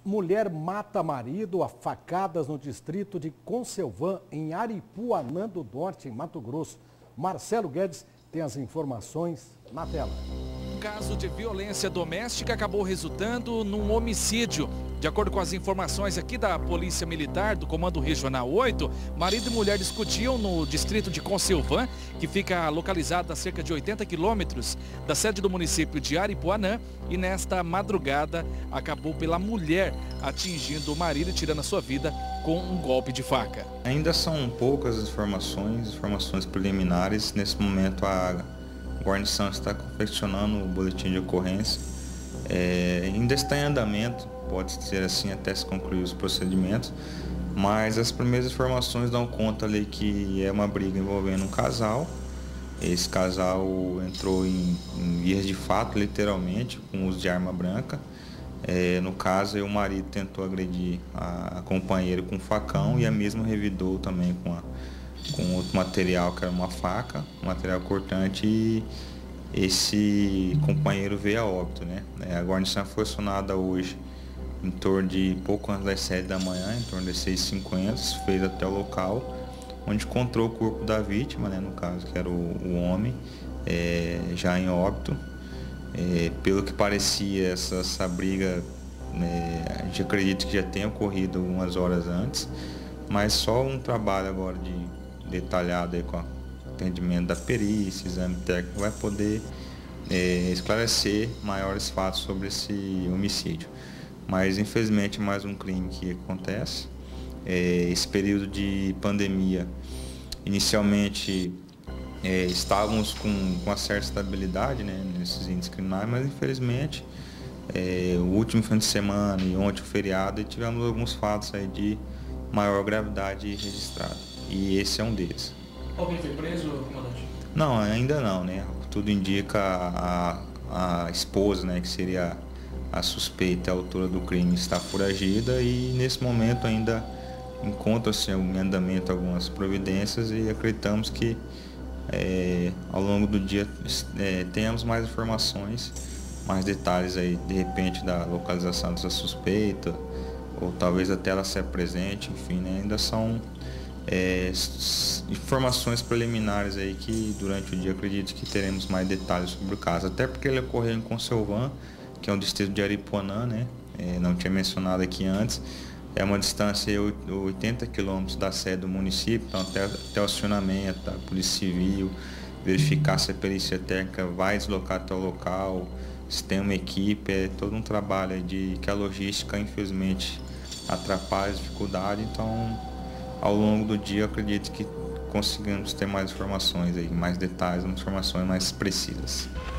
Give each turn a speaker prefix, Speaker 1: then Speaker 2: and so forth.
Speaker 1: Mulher mata marido a facadas no distrito de Conselvã, em Aripuanã do Norte, em Mato Grosso. Marcelo Guedes tem as informações na tela.
Speaker 2: Um caso de violência doméstica acabou resultando num homicídio. De acordo com as informações aqui da Polícia Militar, do Comando Regional 8, marido e mulher discutiam no distrito de Conselvã, que fica localizado a cerca de 80 quilômetros da sede do município de Aripuanã, e nesta madrugada acabou pela mulher atingindo o marido e tirando a sua vida com um golpe de faca.
Speaker 3: Ainda são poucas informações preliminares. Nesse momento a guarnição está confeccionando o boletim de ocorrência. Ainda está em andamento, pode ser assim até se concluir os procedimentos, mas as primeiras informações dão conta ali que é uma briga envolvendo um casal. Esse casal entrou em vias de fato, literalmente, com uso de arma branca. No caso, o marido tentou agredir a companheira com um facão e a mesma revidou também com outro material, que era uma faca, um material cortante, e esse companheiro veio a óbito, né? A guarnição foi acionada hoje em torno de pouco antes das 7 da manhã, em torno de 6h50, fez até o local, onde encontrou o corpo da vítima, né, no caso, que era o homem, já em óbito. Pelo que parecia, essa briga, a gente acredita que já tenha ocorrido algumas horas antes, mas só um trabalho agora detalhado aí com o atendimento da perícia, exame técnico, vai poder esclarecer maiores fatos sobre esse homicídio. Mas infelizmente mais um crime que acontece. Esse período de pandemia, inicialmente estávamos com uma certa estabilidade, né, nesses índices criminais, mas infelizmente o último fim de semana e ontem o feriado, tivemos alguns fatos aí de maior gravidade registrada, e esse é um deles.
Speaker 2: Alguém foi preso, comandante?
Speaker 3: Não, ainda não, né? Tudo indica a esposa, né, que seria a suspeita, a autora do crime, está foragida, e nesse momento ainda encontra-se em andamento algumas providências, e acreditamos que ao longo do dia tenhamos mais informações, mais detalhes aí, de repente, da localização dessa suspeita, ou talvez até ela se apresente, enfim, né? Ainda são informações preliminares aí que durante o dia acredito que teremos mais detalhes sobre o caso, até porque ele ocorreu em Conselvã, que é um distrito de Aripuanã, né? Não tinha mencionado aqui antes. É uma distância de 80 quilômetros da sede do município, então até o acionamento da Polícia Civil, verificar se a perícia técnica vai deslocar até o local, se tem uma equipe, todo um trabalho que a logística, infelizmente, atrapalha, dificuldade. Então, ao longo do dia, eu acredito que conseguimos ter mais informações aí, mais detalhes, informações mais precisas.